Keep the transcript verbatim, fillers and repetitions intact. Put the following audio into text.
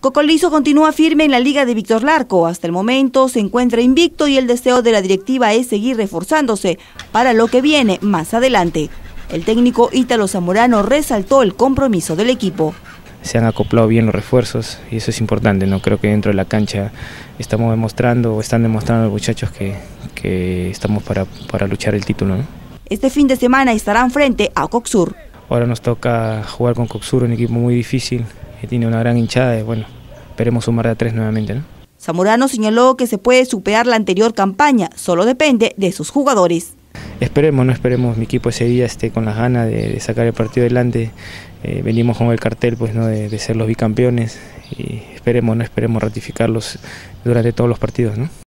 Cocolizo continúa firme en la Liga de Víctor Larco. Hasta el momento se encuentra invicto y el deseo de la directiva es seguir reforzándose para lo que viene más adelante. El técnico Ítalo Zamorano resaltó el compromiso del equipo. Se han acoplado bien los refuerzos y eso es importante, ¿no? Creo que dentro de la cancha estamos demostrando o están demostrando los muchachos que, que estamos para, para luchar el título, ¿no? Este fin de semana estarán frente a Coxur. Ahora nos toca jugar con Coxur, un equipo muy difícil, que tiene una gran hinchada y bueno, esperemos sumar de a tres nuevamente, ¿no? Zamorano señaló que se puede superar la anterior campaña, solo depende de sus jugadores. Esperemos, no esperemos, mi equipo ese día esté con las ganas de, de sacar el partido adelante. Eh, venimos con el cartel pues, ¿no? de, de ser los bicampeones y esperemos, no esperemos ratificarlos durante todos los partidos, ¿no?